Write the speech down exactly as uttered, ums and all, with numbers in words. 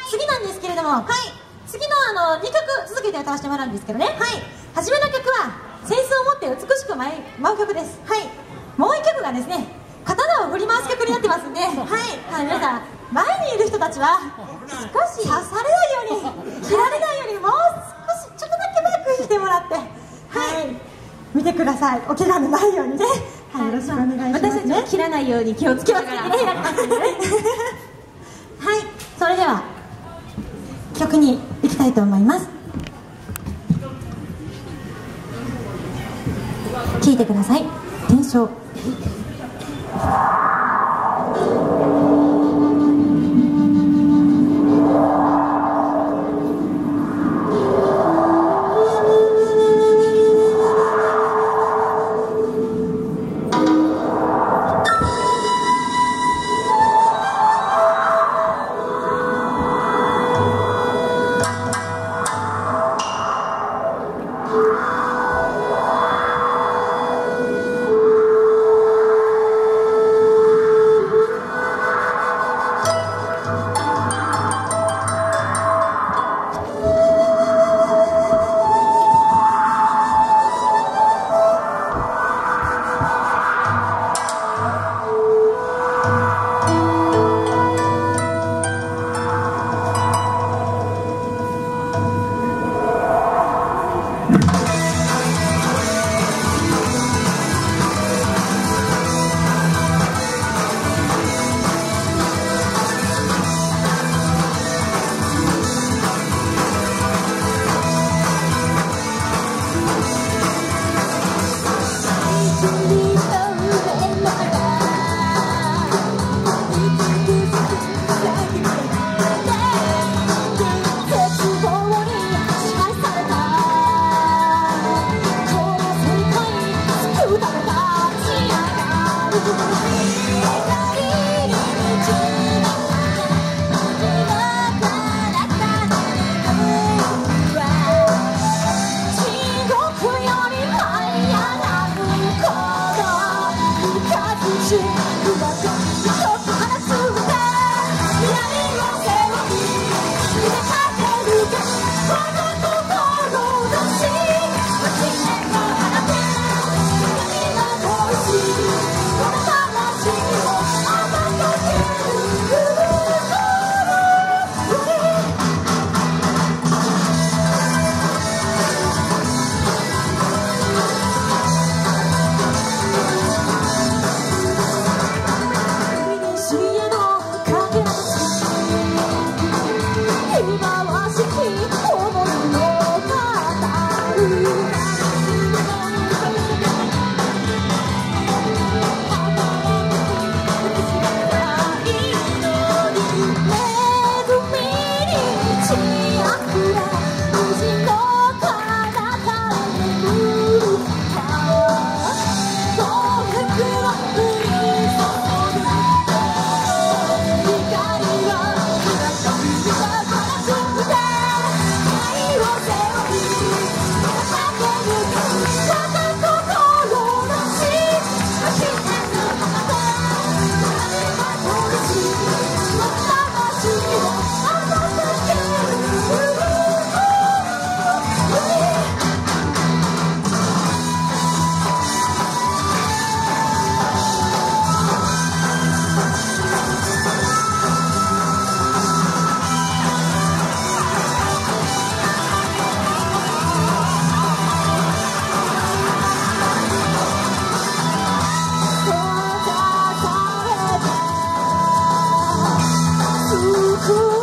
次なんですけれども、はい、次のあのにきょく続けて歌わせてもらうんですけどね、はい、初めの曲は扇子を持って美しく舞う曲です。はい、もういっきょくがですね、刀を振り回す曲になってますんで、はい、はい、皆さん前にいる人たちは少し刺されないように、切られないように、もう少しちょっとだけバックしてもらって、はい、見てください。お怪我のないようにね、はい、よろしくお願いしますね。私たちも切らないように気をつけながら、はい、それでは曲に行きたいと思います。聴いてください。天正。 Cool.